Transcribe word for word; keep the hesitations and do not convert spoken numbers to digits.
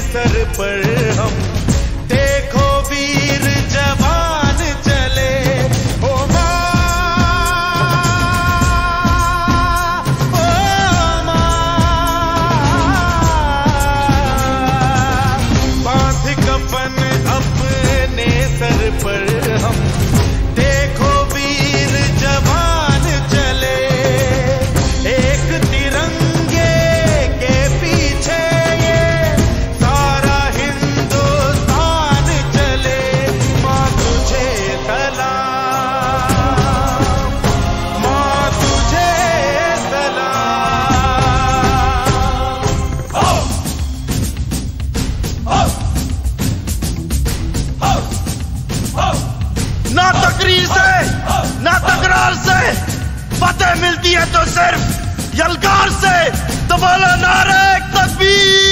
Sir पर हम देखो वीर जवान चले। ओ माँ, ओ माँ, बांध कफन अपने सर पर हम देखो वीर जवान चले। एक तिरंगे के पीछे ये सारा हिंदुस्तान चले। माँ तुझे सलाम, माँ तुझे सलाम। हो, हो, हो, हो। ना तकरीर से ना तकरार से फतेह मिलती है तो सिर्फ यलगार से। तो बोलो नारे तकबीर।